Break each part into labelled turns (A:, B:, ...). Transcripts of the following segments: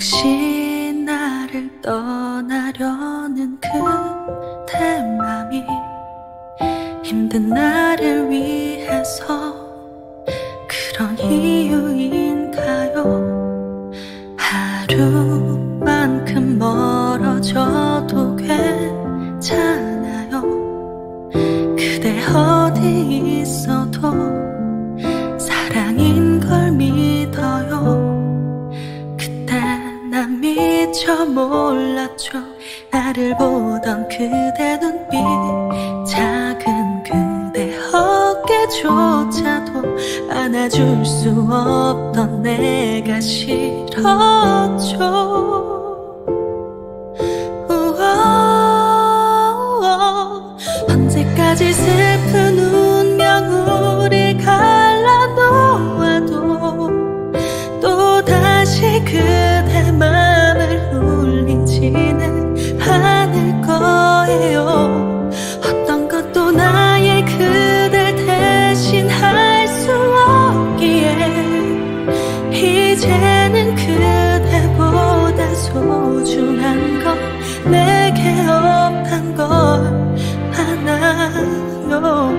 A: 혹시 나를 떠나려는 그대 맘이 힘든 나를 위해서 그런 이유인가요? 하루만큼 멀어져도 괜찮아요. 그대 어디 있어도 사랑인 걸 믿어요. 난 미처 몰랐죠. 나를 보던 그대 눈빛, 작은 그대 어깨조차도 안아줄 수 없던 내가 싫었죠. 우와, 언제까지 슬픈 운명 우리 갈라놓아도 또다시 그대 맘을 울리지는 않을 거예요. 어떤 것도 나의 그댈 대신할 수 없기에 이제는 그대보다 소중한 건 내게 없단 걸 아나요.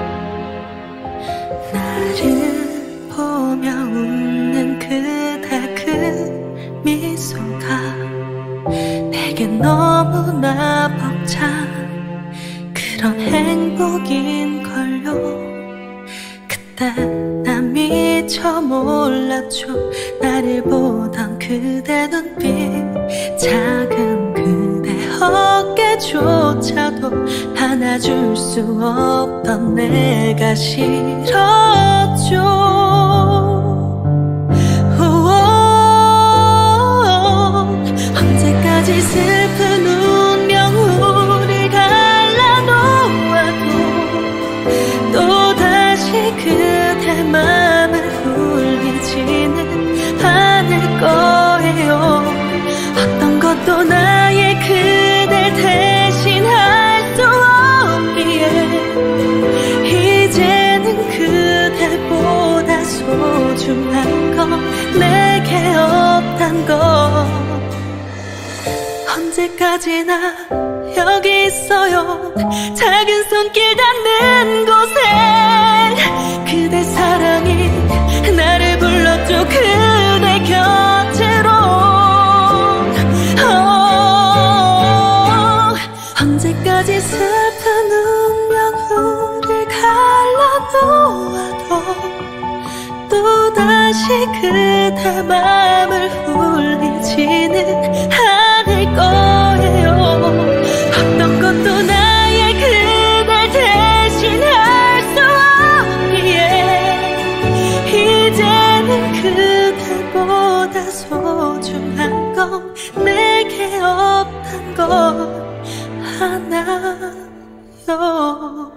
A: 나를 보며 웃는 그대 그 미소가 내겐 너무나 벅찬 그런 행복인걸요. 그때 난 미처 몰랐죠. 나를 보던 그대 눈빛, 작은 그대 어깨조차도 안아줄 수 없던 내가 싫었죠. 언제까지 슬픈 운명 우리 갈라놓아도 또다시 그대 맘을 울리지는 않을 거예요. 어떤 것도 나의 그댈 대신할 수 없기에 이제는 그대보다 소중한 건 내게 없단 걸. 언제까지나 여기 있어요. 작은 손길 닿는 곳에 그대 사랑이 나를 불렀죠. 그대 곁으로. 언제까지 슬픈 운명 우리 갈라놓아도 또다시 그대 맘을 울리지는 않을 거예요. 어떤 것도 나의 그댈 대신할 수 없기에 이제는 그대보다 소중한 건 내게 없단 걸 아나요.